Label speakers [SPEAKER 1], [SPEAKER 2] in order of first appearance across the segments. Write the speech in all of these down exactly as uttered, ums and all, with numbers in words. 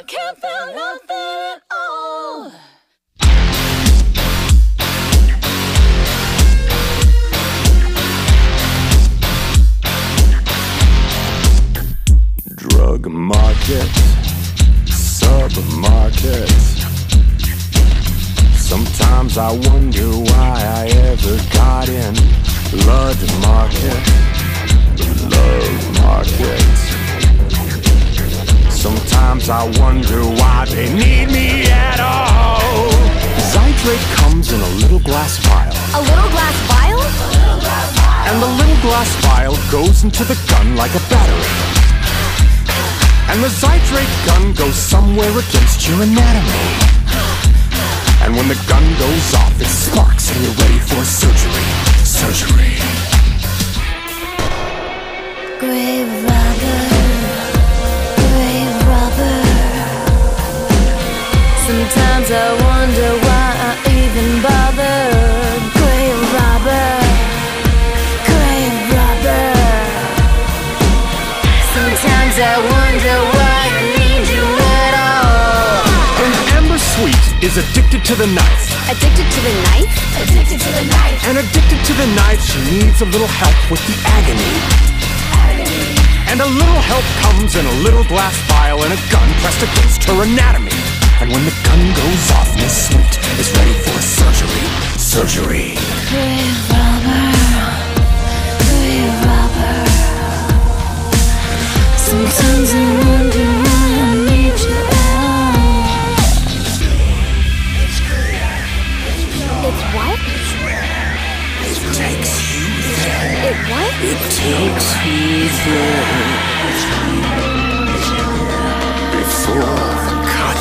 [SPEAKER 1] can't feel nothing at all.
[SPEAKER 2] Drug market, supermarket. Sometimes I wonder why I ever got in. Blood market, love market. Sometimes I wonder why they need me at all. Zydrate comes in a little glass vial.
[SPEAKER 1] A little glass vial? A little glass vial.
[SPEAKER 2] And the little glass vial goes into the gun like a battery. And the Zydrate gun goes somewhere against your anatomy. And when the gun goes off, it sparks and you're ready for surgery. Surgery.
[SPEAKER 1] Grave robber, grave robber. Sometimes I wonder why I even bother. Grave robber, grave robber. Sometimes I wonder why I need you at all.
[SPEAKER 2] And Amber Sweet is addicted to the knife.
[SPEAKER 1] Addicted to the knife? Addicted to the knife.
[SPEAKER 2] And addicted to the knife, she needs a little help with the agony.
[SPEAKER 1] Agony.
[SPEAKER 2] And a little help comes in a little glass vial and a gun pressed against her anatomy. And when the gun goes off, Miss Sweet is ready for surgery. Surgery.
[SPEAKER 1] Grave robber, grave robber. Sometimes I wonder why I need you at all. It's what?
[SPEAKER 2] It takes you there.
[SPEAKER 1] It what?
[SPEAKER 2] It takes you there. Before the cut.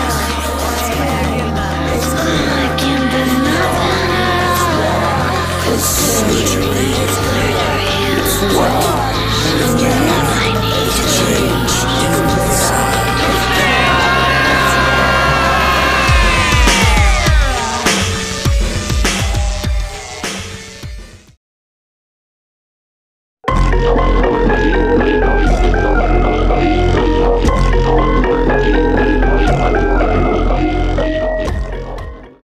[SPEAKER 1] I can do nothing at all. 'Cause surgery is what I need to change inside.